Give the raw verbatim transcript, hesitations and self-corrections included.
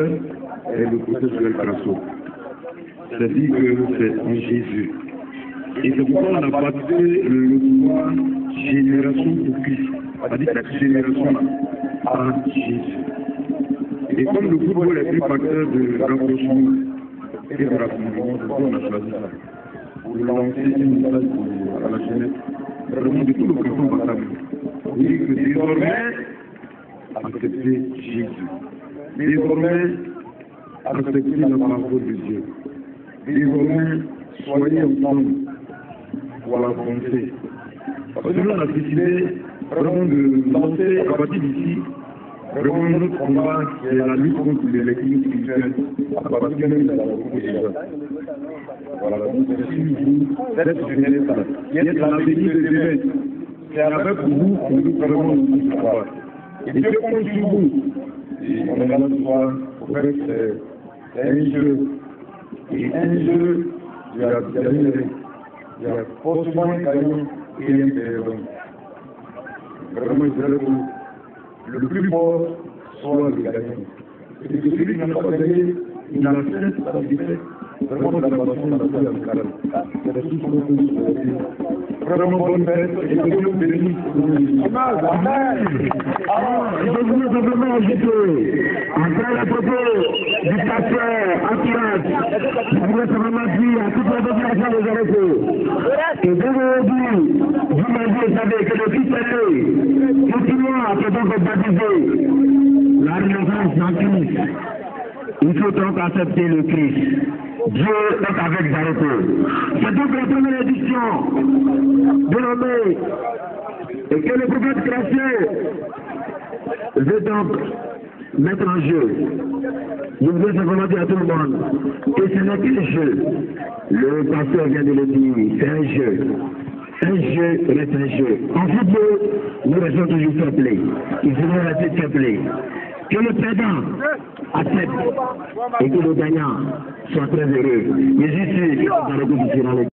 vainqueur est le prophète Joël Carasso. C'est-à-dire que c'est en Jésus. Et c'est pourquoi on a baptisé le pouvoir génération pour Christ. C'est-à-dire cette génération à Jésus. Et comme le football est un facteur de rapprochement et de rassemblement, c'est pourquoi on a choisi ça. Pour lancer une message à la jeunesse, vraiment de tout le canton Bataille. Pour dire que désormais, acceptez Jésus. Désormais, acceptez la parole de Dieu. Désormais, soyez ensemble pour la pensée. Parce que nous, on a décidé vraiment de lancer à partir d'ici vraiment notre combat, c'est la lutte contre l'électricité spirituelle à partir même de la proposition. Voilà, donc c'est une vous, cette jeunesse-là, qui est l'avenir de demain. C'est avec vous qu'on veut vraiment nous combattre. Et Dieu compte sur vous. Et on est là ce soir, au fait, c'est un jeu. Et un jeu, il y a gagné, il y a forcément un gagnant et un perdant. Vraiment, je dirais que le plus fort soit le gagnant. Et que celui qui n'a pas gagné, il a fait sa défaite. Vraiment, la passion n'a pas la carrière. C'est tout ce qu'on peut souhaiter. Vraiment bonne fête et que Dieu bénisse. Amen. Je voulais simplement ajouter, après la photo du pasteur Entourage, je voulais simplement dire à toute la population des Aréco que d'aujourd'hui, vous m'avez savez que le Christ est né, continuons à se donc baptiser la renaissance dans Christ. Il faut donc accepter le Christ. Dieu est avec Zareco. C'est donc la première édition de l'année. Et que le prophète Gracieux veut donc mettre en jeu. Je voudrais simplement dire à tout le monde que ce n'est qu'un jeu. Le pasteur vient de le dire, c'est un jeu. Un jeu reste un jeu. En football, nous restons toujours fair play. Il faut rester fair play. Que le perdant accepte et que le gagnant soit très heureux. Mais je suis dans le